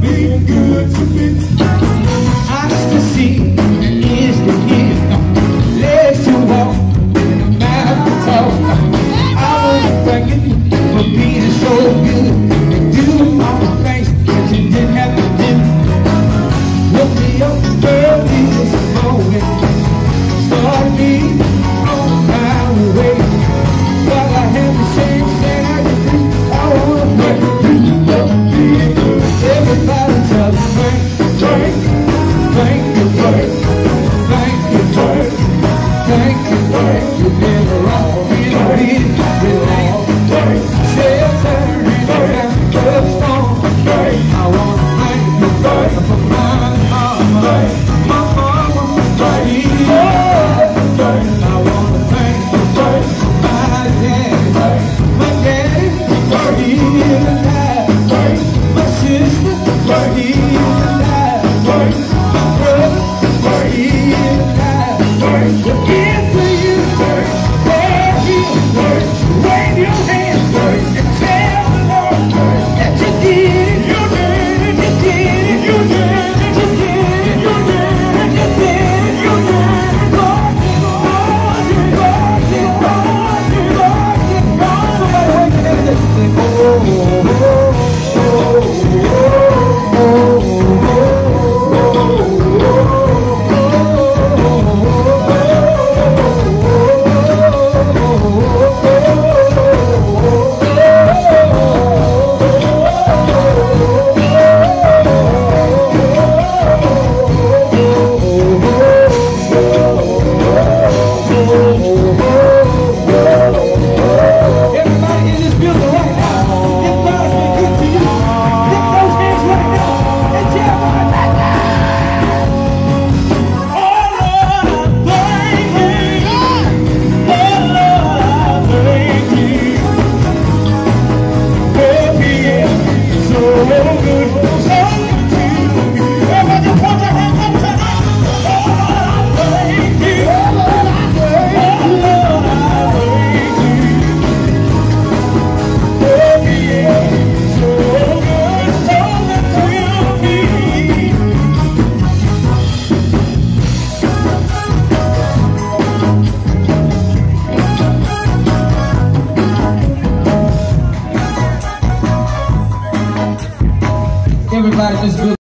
being good to me. Eyes to see and ears to hear, legs to walk and a mouth to talk. I wanna thank you for being so good and doing all the things that you didn't have to do. Woke me up early this morning, started me on my way. While I had the same Saturday, I wanna thank you for being good. Everybody tell me thank you, thank you, thank you, thank you, thank you. Never wrong, you know it. Shelter in the storm. I wanna thank you for my mama, my mama, I wanna thank you for my daddy, for healing alive, my sister, for healing alive, my brother, for healing alive. To give to you, thank you, wave your hands and tell the Lord that you did it, you did it, you did it, you did it, you did it, you did it, you did it, you did it, Lord, somebody wave your hands and say, everybody just